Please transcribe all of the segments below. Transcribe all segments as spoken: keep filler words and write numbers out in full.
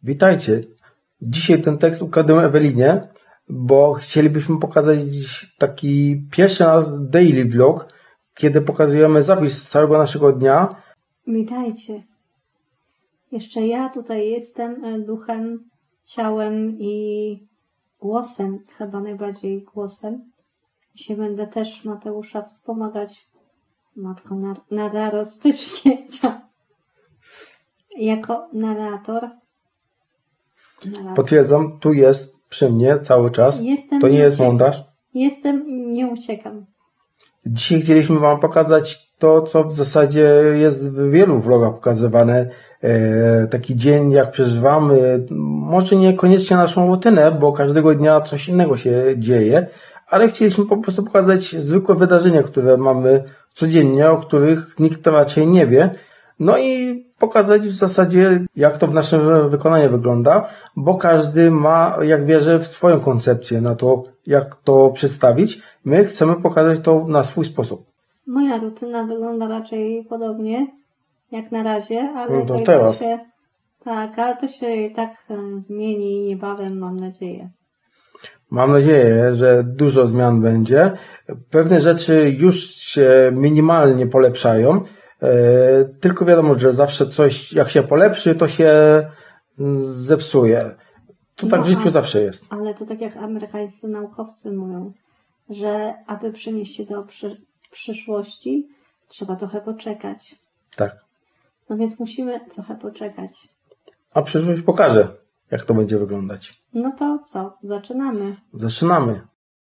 Witajcie. Dzisiaj ten tekst ukradłem Ewelinie, bo chcielibyśmy pokazać dziś taki pierwszy raz daily vlog, kiedy pokazujemy zapis całego naszego dnia. Witajcie. Jeszcze ja tutaj jestem duchem, ciałem i głosem, chyba najbardziej głosem. Dzisiaj będę też Mateusza wspomagać, matko narrastycznie, jako narrator. narrator. Potwierdzam, tu jest przy mnie cały czas. Jestem, to nie jest montaż. Jestem i nie uciekam. Dzisiaj chcieliśmy Wam pokazać to, co w zasadzie jest w wielu vlogach pokazywane. E, taki dzień, jak przeżywamy, może niekoniecznie naszą rutynę, bo każdego dnia coś innego się dzieje, ale chcieliśmy po prostu pokazać zwykłe wydarzenia, które mamy codziennie, o których nikt raczej nie wie. No i pokazać w zasadzie, jak to w naszym wykonaniu wygląda, bo każdy ma, jak wierzę, swoją koncepcję na to, jak to przedstawić. My chcemy pokazać to na swój sposób. Moja rutyna wygląda raczej podobnie, jak na razie, ale no to, to teraz. się, tak, ale to się i tak zmieni niebawem, mam nadzieję. Mam nadzieję, że dużo zmian będzie. Pewne rzeczy już się minimalnie polepszają. Tylko wiadomo, że zawsze coś, jak się polepszy, to się zepsuje. To tak no, w życiu zawsze jest. Ale to tak jak amerykańscy naukowcy mówią, że aby przenieść się do przy, przyszłości, trzeba trochę poczekać. Tak. No więc musimy trochę poczekać. A przyszłość pokaże, jak to będzie wyglądać. No to co? Zaczynamy. Zaczynamy.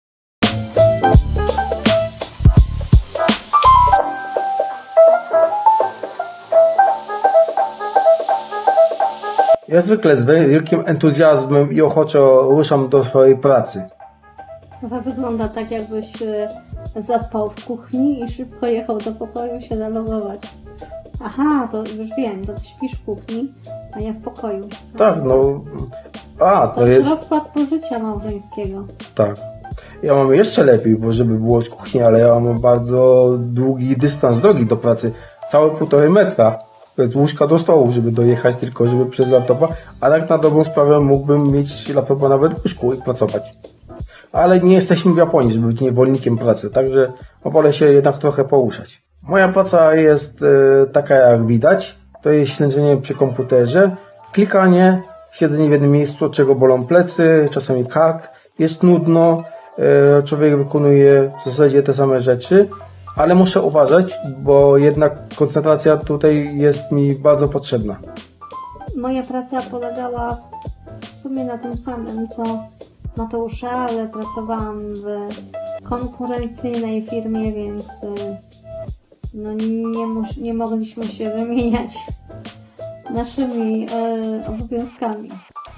Ja zwykle z wielkim entuzjazmem i ochoczo ruszam do swojej pracy. To wygląda tak, jakbyś zaspał w kuchni i szybko jechał do pokoju się zalogować. Aha, to już wiem, to śpisz w kuchni, a ja w pokoju. Tak, no... A, to, to jest... rozkład pożycia małżeńskiego. Tak. Ja mam jeszcze lepiej, bo żeby było z kuchni, ale ja mam bardzo długi dystans drogi do pracy. Całe półtorej metra. Z łóżka do stołu, żeby dojechać tylko, żeby przez laptopa, a tak na dobrą sprawę mógłbym mieć laptopa nawet w łóżku i pracować. Ale nie jesteśmy w Japonii, żeby być niewolnikiem pracy, także wolę się jednak trochę poruszać. Moja praca jest e, taka, jak widać. To jest śledzenie przy komputerze, klikanie, siedzenie w jednym miejscu, od czego bolą plecy, czasami kark, jest nudno, e, człowiek wykonuje w zasadzie te same rzeczy, ale muszę uważać, bo jednak koncentracja tutaj jest mi bardzo potrzebna. Moja praca polegała w sumie na tym samym, co Mateusza, ale pracowałam w konkurencyjnej firmie, więc no nie, mus, nie mogliśmy się wymieniać naszymi e, obowiązkami.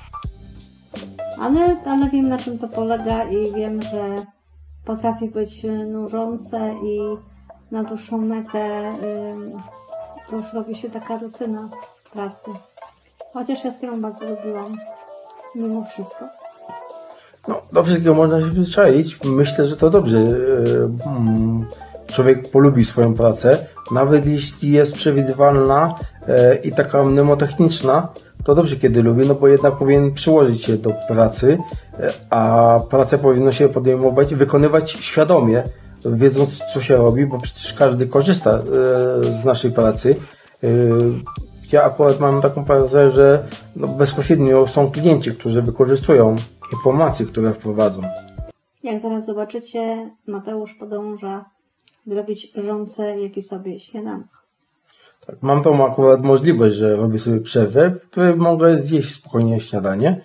Ale, ale wiem, na czym to polega i wiem, że potrafi być nużące i na dłuższą metę y, to już robi się taka rutyna z pracy. Chociaż ja swoją bardzo lubiłam, mimo wszystko. No, do wszystkiego można się przyzwyczaić. Myślę, że to dobrze. Człowiek polubi swoją pracę, nawet jeśli jest przewidywalna i taka mnemotechniczna, to dobrze, kiedy lubi, no bo jednak powinien przyłożyć się do pracy, a pracę powinno się podejmować, wykonywać świadomie, wiedząc, co się robi, bo przecież każdy korzysta z naszej pracy. Ja akurat mam taką pracę, że no bezpośrednio są klienci, którzy wykorzystują informacje, które wprowadzą. Jak zaraz zobaczycie, Mateusz podąża zrobić żonce jakiś sobie śniadanko. Tak, mam tą akurat możliwość, że robię sobie przerwę, w której mogę zjeść spokojnie śniadanie.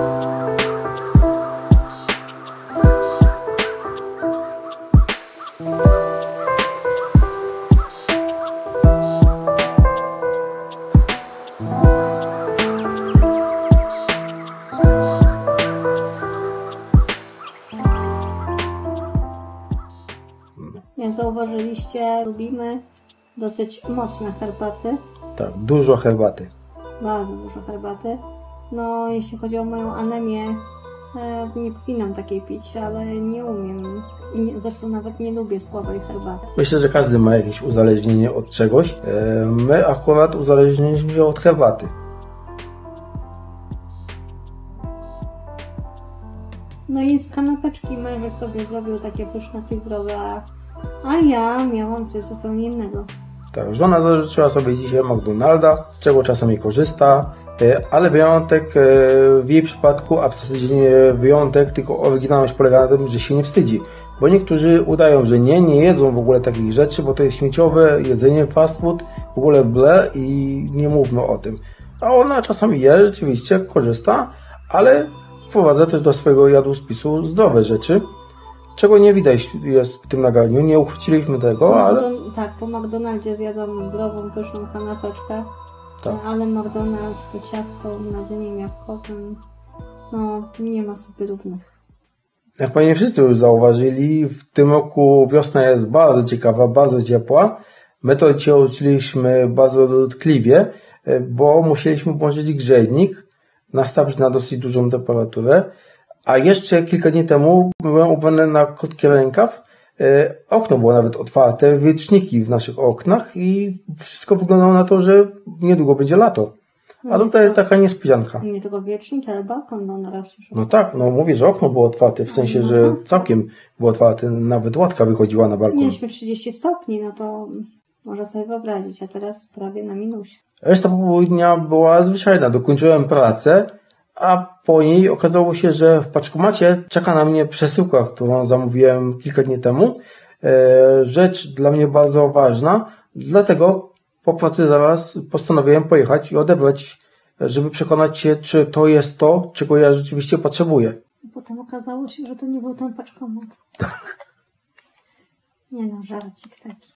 Jak zauważyliście, lubimy dosyć mocne herbaty. Tak, dużo herbaty. Bardzo dużo herbaty. No, jeśli chodzi o moją anemię, nie powinnam takiej pić, ale nie umiem. Zresztą nawet nie lubię słabej herbaty. Myślę, że każdy ma jakieś uzależnienie od czegoś. My akurat uzależniliśmy się od herbaty. No i z kanapeczki mężek sobie zrobił takie pyszne fibrowe, a, a ja miałam coś zupełnie innego. Tak, żona zażyczyła sobie dzisiaj McDonalda, z czego czasami korzysta, ale wyjątek w jej przypadku, a w zasadzie nie wyjątek, tylko oryginalność polega na tym, że się nie wstydzi. Bo niektórzy udają, że nie, nie jedzą w ogóle takich rzeczy, bo to jest śmieciowe jedzenie, fast food, w ogóle ble i nie mówmy o tym. A ona czasami je, rzeczywiście korzysta, ale wprowadza też do swojego jadłospisu zdrowe rzeczy, czego nie widać jest w tym nagraniu. Nie uchwyciliśmy tego, po ale... McDon- tak, po McDonaldzie zjadłam zdrową, pyszną kanapeczkę, Tak. ale McDonald's, to ciastko nadzieniem jabłkowym, no nie ma sobie równych. Jak pewnie wszyscy już zauważyli, w tym roku wiosna jest bardzo ciekawa, bardzo ciepła. My to dzisiaj uczyliśmy bardzo dotkliwie, bo musieliśmy włączyć grzejnik, nastawić na dosyć dużą temperaturę, a jeszcze kilka dni temu byłem ubrany na krótki rękaw, okno było nawet otwarte, wietrzniki w naszych oknach i wszystko wyglądało na to, że niedługo będzie lato. A tutaj taka niespodzianka. Nie tylko wiecznik, ale balkon był na razie. No tak, no mówię, że okno było otwarte, w sensie, że całkiem było otwarte, nawet łatka wychodziła na balkon. Mieliśmy trzydzieści stopni, no to można sobie wyobrazić, a teraz prawie na minusie. Reszta popołudnia była zwyczajna, dokończyłem pracę, a po niej okazało się, że w paczkomacie czeka na mnie przesyłka, którą zamówiłem kilka dni temu. Rzecz dla mnie bardzo ważna, dlatego po pracy zaraz postanowiłem pojechać i odebrać, żeby przekonać się, czy to jest to, czego ja rzeczywiście potrzebuję. Potem okazało się, że to nie był ten paczkomat. Tak. Nie no, żarcik taki.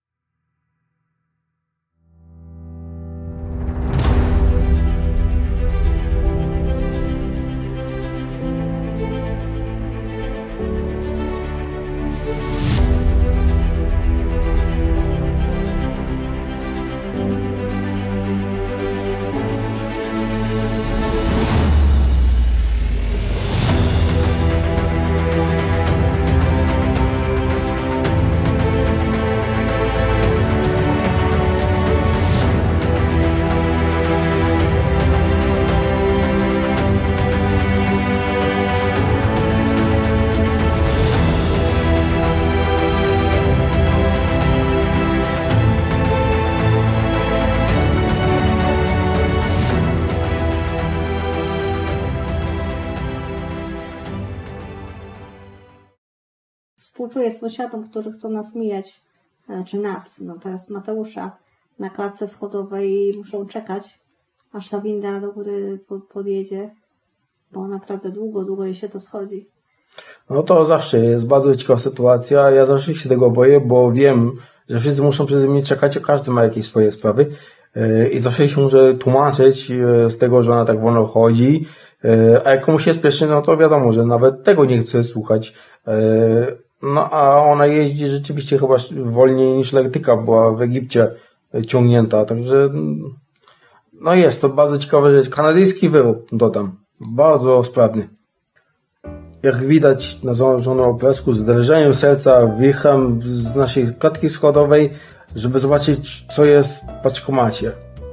Współczuję sąsiadom, którzy chcą nas mijać, znaczy nas, no teraz Mateusza, na klatce schodowej i muszą czekać, aż ta winda do góry podjedzie, bo naprawdę długo, długo jej się to schodzi. No to zawsze jest bardzo ciekawa sytuacja, ja zawsze się tego boję, bo wiem, że wszyscy muszą przeze mnie czekać, a każdy ma jakieś swoje sprawy i zawsze się muszę tłumaczyć z tego, że ona tak wolno chodzi, a jak komuś jest spieszy, no to wiadomo, że nawet tego nie chce słuchać. No a ona jeździ rzeczywiście chyba wolniej niż lektyka była w Egipcie ciągnięta, także no jest to bardzo ciekawa rzecz. Kanadyjski wyrób, dodam, bardzo sprawny. Jak widać na założonym obrazku, z drżeniem serca wjechałem z naszej klatki schodowej, żeby zobaczyć, co jest w paczkomacie.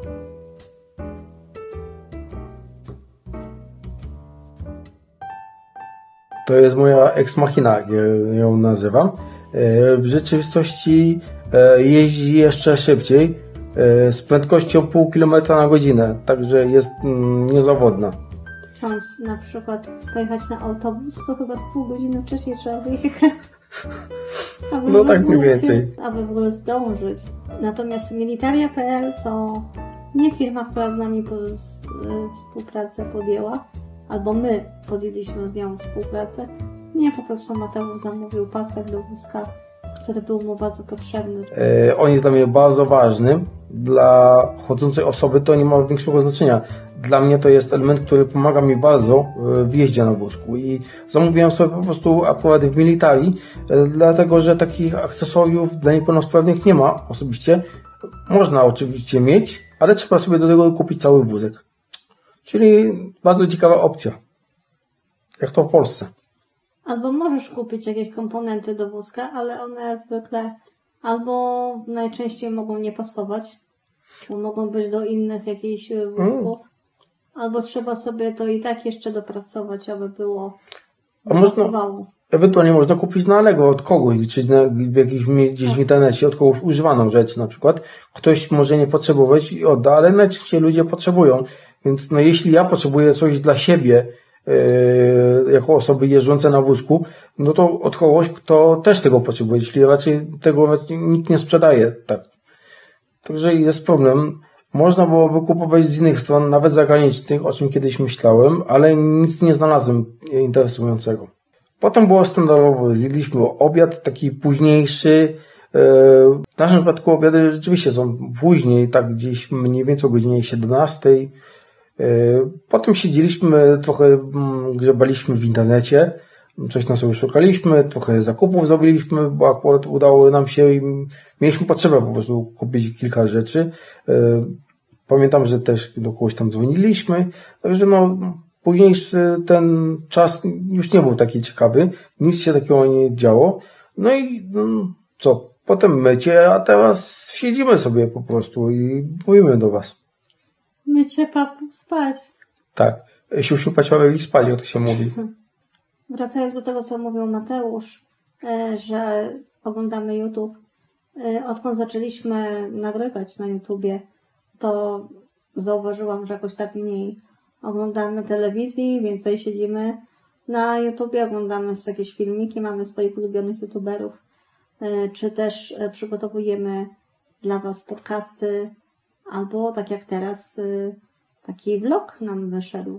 To jest moja ex machina, jak ją nazywam. W rzeczywistości jeździ jeszcze szybciej, z prędkością pół kilometra na godzinę, także jest niezawodna. Chcąc na przykład pojechać na autobus, to chyba z pół godziny wcześniej trzeba wyjechać. No tak mniej więcej. Aby w ogóle zdążyć. Natomiast Militaria kropka pe el to nie firma, która z nami po, z, współpracę podjęła, albo my podjęliśmy z nią współpracę. Nie, po prostu Mateusz zamówił pasek do wózka, który był mu bardzo potrzebny. E, on jest dla mnie bardzo ważny. Dla chodzącej osoby to nie ma większego znaczenia. Dla mnie to jest element, który pomaga mi bardzo w jeździe na wózku i zamówiłem sobie po prostu akurat w Militarii, dlatego że takich akcesoriów dla niepełnosprawnych nie ma osobiście. Można oczywiście mieć, ale trzeba sobie do tego kupić cały wózek. Czyli bardzo ciekawa opcja. Jak to w Polsce. Albo możesz kupić jakieś komponenty do wózka, ale one zwykle albo najczęściej mogą nie pasować, bo mogą być do innych jakichś wózków, mm. albo trzeba sobie to i tak jeszcze dopracować, aby było A można, ewentualnie można kupić na Allegro od kogoś, czy na, w jakimś, gdzieś w internecie od kogoś używaną rzecz na przykład. Ktoś może nie potrzebować i odda, ale najczęściej ludzie potrzebują. Więc no jeśli ja potrzebuję coś dla siebie, yy, jako osoby jeżdżące na wózku, no to od kogoś, kto też tego potrzebuje, jeśli raczej tego raczej nikt nie sprzedaje. Tak. Także jest problem. Można byłoby kupować z innych stron, nawet zagranicznych, o czym kiedyś myślałem, ale nic nie znalazłem interesującego. Potem było standardowo, zjedliśmy obiad taki późniejszy. W naszym przypadku obiady rzeczywiście są później, tak gdzieś mniej więcej o godzinie siedemnastej. Potem siedzieliśmy, trochę grzebaliśmy w internecie, coś tam sobie szukaliśmy, trochę zakupów zrobiliśmy, bo akurat udało nam się i mieliśmy potrzebę po prostu kupić kilka rzeczy. Pamiętam, że też do kogoś tam dzwoniliśmy, także no późniejszy ten czas już nie był taki ciekawy, nic się takiego nie działo. No i no, co, potem mycie, a teraz siedzimy sobie po prostu i mówimy do was. Mycie, papu, spać. Tak, siusiu paciorek i spać, jak to się mówi. Wracając do tego, co mówił Mateusz, że oglądamy YouTube. Odkąd zaczęliśmy nagrywać na YouTubie, to zauważyłam, że jakoś tak mniej oglądamy telewizji, więcej siedzimy na YouTubie, oglądamy jakieś filmiki, mamy swoich ulubionych YouTuberów, czy też przygotowujemy dla was podcasty, albo tak jak teraz taki vlog nam wyszedł.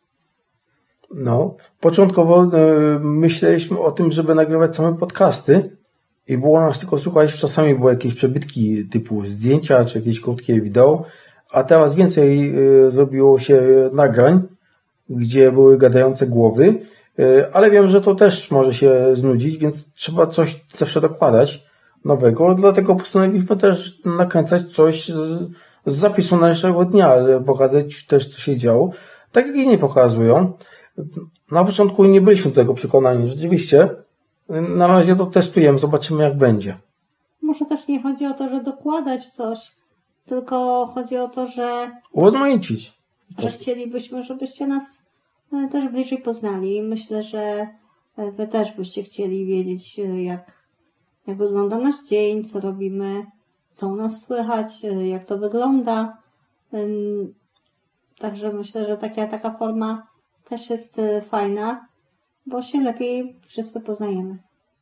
No, początkowo y, myśleliśmy o tym, żeby nagrywać same podcasty i było nas tylko słuchać, czasami były jakieś przebytki typu zdjęcia, czy jakieś krótkie wideo, a teraz więcej y, zrobiło się nagrań, gdzie były gadające głowy, y, ale wiem, że to też może się znudzić, więc trzeba coś zawsze dokładać nowego, dlatego postanowiliśmy też nakręcać coś z, z zapisu naszego dnia, pokazać też, co się działo, tak jak inni pokazują. Na początku nie byliśmy do tego przekonani, rzeczywiście. Na razie to testujemy, zobaczymy jak będzie. Może też nie chodzi o to, że dokładać coś, tylko chodzi o to, że urozmaicić. Że chcielibyśmy, żebyście nas też bliżej poznali. I myślę, że wy też byście chcieli wiedzieć, jak, jak wygląda nasz dzień, co robimy, co u nas słychać, jak to wygląda. Także myślę, że taka, taka forma też jest fajna, bo się lepiej wszyscy poznajemy.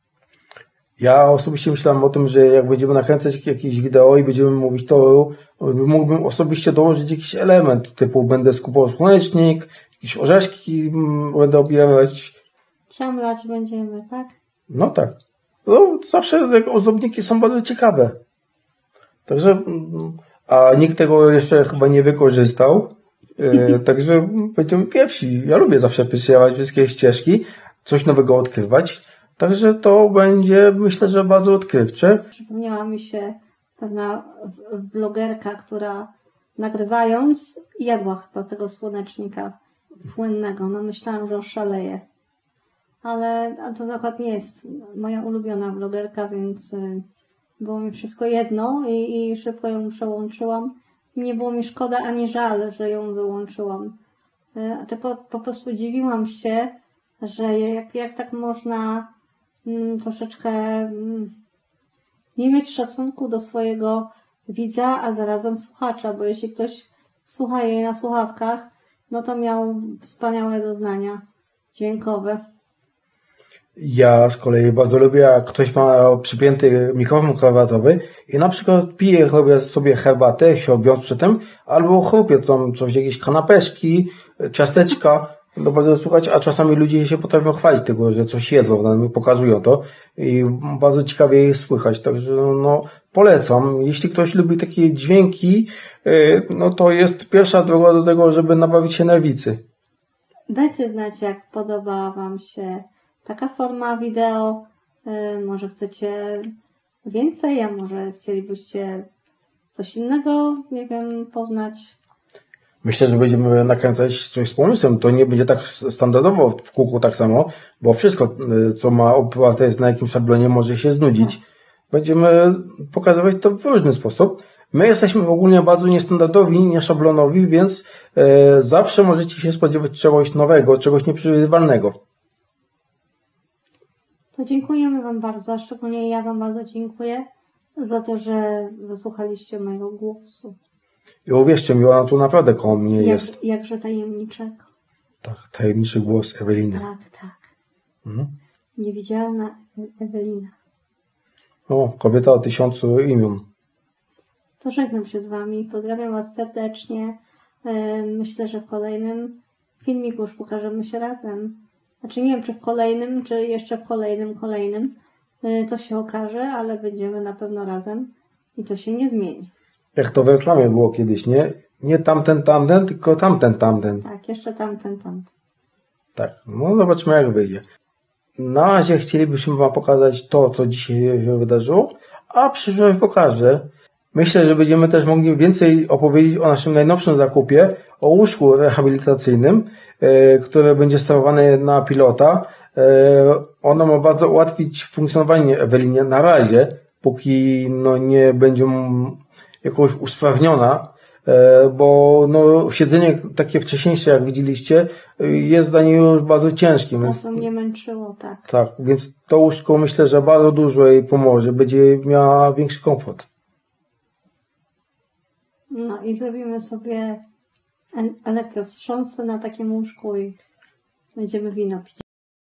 Ja osobiście myślałem o tym, że jak będziemy nakręcać jakieś wideo i będziemy mówić, to mógłbym osobiście dołożyć jakiś element, typu będę skupował słonecznik, jakieś orzeszki będę obierać. Ciamlać będziemy, tak? No tak. No, zawsze ozdobniki są bardzo ciekawe. Także, a nikt tego jeszcze chyba nie wykorzystał. E, także będziemy pierwsi. Ja lubię zawsze przysiewać wszystkie ścieżki, coś nowego odkrywać. Także to będzie, myślę, że bardzo odkrywcze. Przypomniała mi się pewna vlogerka, która nagrywając jadła chyba z tego słonecznika słynnego. No myślałam, że oszaleje. Ale to akurat nie jest moja ulubiona vlogerka, więc było mi wszystko jedno i, i szybko ją przełączyłam. Nie było mi szkoda ani żal, że ją wyłączyłam. Tylko po prostu dziwiłam się, że jak, jak tak można mm, troszeczkę mm, nie mieć szacunku do swojego widza, a zarazem słuchacza, bo jeśli ktoś słucha jej na słuchawkach, no to miał wspaniałe doznania dźwiękowe. Ja z kolei bardzo lubię, jak ktoś ma przypięty mikrofon krawatowy i na przykład pije sobie herbatę, śrobiąc przy tym, albo chrupie tam coś, jakieś kanapeczki, ciasteczka, no bardzo słuchać, a czasami ludzie się potrafią chwalić tego, że coś jedzą, pokazują to i bardzo ciekawie je słychać, także no polecam. Jeśli ktoś lubi takie dźwięki, no to jest pierwsza droga do tego, żeby nabawić się nerwicy. Dajcie znać, jak podoba wam się taka forma wideo, może chcecie więcej, a może chcielibyście coś innego, nie wiem, poznać. Myślę, że będziemy nakręcać coś z pomysłem. To nie będzie tak standardowo w kółku tak samo, bo wszystko, co ma oparte jest na jakimś szablonie, może się znudzić. Będziemy pokazywać to w różny sposób. My jesteśmy ogólnie bardzo niestandardowi, nieszablonowi, więc e, zawsze możecie się spodziewać czegoś nowego, czegoś nieprzewidywalnego. To dziękujemy Wam bardzo, a szczególnie ja Wam bardzo dziękuję za to, że wysłuchaliście mojego głosu. I uwierzcie mi, ona tu naprawdę koło mnie Jak, jest. Jakże tajemniczego. Tak, tajemniczy głos Eweliny. Tak, tak. Mhm. Niewidzialna Ewelina. O, kobieta o tysiącu imion. To żegnam się z Wami. Pozdrawiam Was serdecznie. Myślę, że w kolejnym filmiku już pokażemy się razem. Znaczy nie wiem, czy w kolejnym, czy jeszcze w kolejnym, kolejnym. To się okaże, ale będziemy na pewno razem i to się nie zmieni. Jak to w reklamie było kiedyś, nie? Nie tamten, tamten, tylko tamten, tamten. Tak, jeszcze tamten, tamten. Tak, no zobaczmy jak wyjdzie. Na razie chcielibyśmy Wam pokazać to, co dzisiaj się wydarzyło, a przyszłość pokaże. Myślę, że będziemy też mogli więcej opowiedzieć o naszym najnowszym zakupie, o łóżku rehabilitacyjnym, e, które będzie sterowane na pilota. E, ono ma bardzo ułatwić funkcjonowanie Ewelinie na razie, póki no, nie będzie jakoś usprawniona, e, bo no, siedzenie takie wcześniejsze, jak widzieliście, jest dla niej już bardzo ciężkie. Bardzo mnie męczyło, tak. Tak, więc to łóżko myślę, że bardzo dużo jej pomoże, będzie miała większy komfort. No i zrobimy sobie elektrowstrząsy na takim łóżku i będziemy wino pić.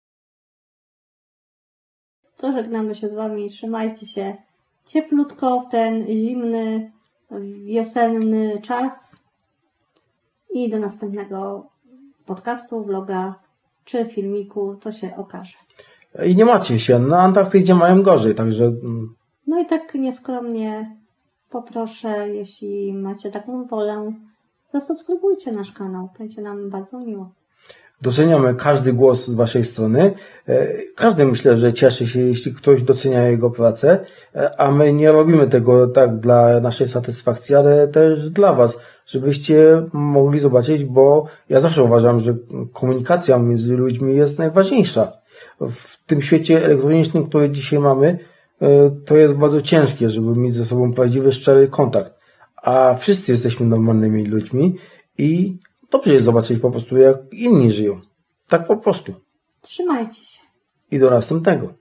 To żegnamy się z Wami, trzymajcie się cieplutko w ten zimny, wiosenny czas i do następnego podcastu, vloga czy filmiku, to się okaże. I nie macie się, na Antarktydzie mają gorzej, także... No i tak nieskromnie poproszę, jeśli macie taką wolę, zasubskrybujcie nasz kanał, będzie nam bardzo miło. Doceniamy każdy głos z Waszej strony. Każdy myślę, że cieszy się, jeśli ktoś docenia jego pracę, a my nie robimy tego tak dla naszej satysfakcji, ale też dla Was, żebyście mogli zobaczyć, bo ja zawsze uważam, że komunikacja między ludźmi jest najważniejsza. W tym świecie elektronicznym, który dzisiaj mamy, to jest bardzo ciężkie, żeby mieć ze sobą prawdziwy, szczery kontakt. A wszyscy jesteśmy normalnymi ludźmi i dobrze jest zobaczyć po prostu, jak inni żyją. Tak po prostu. Trzymajcie się. I do następnego.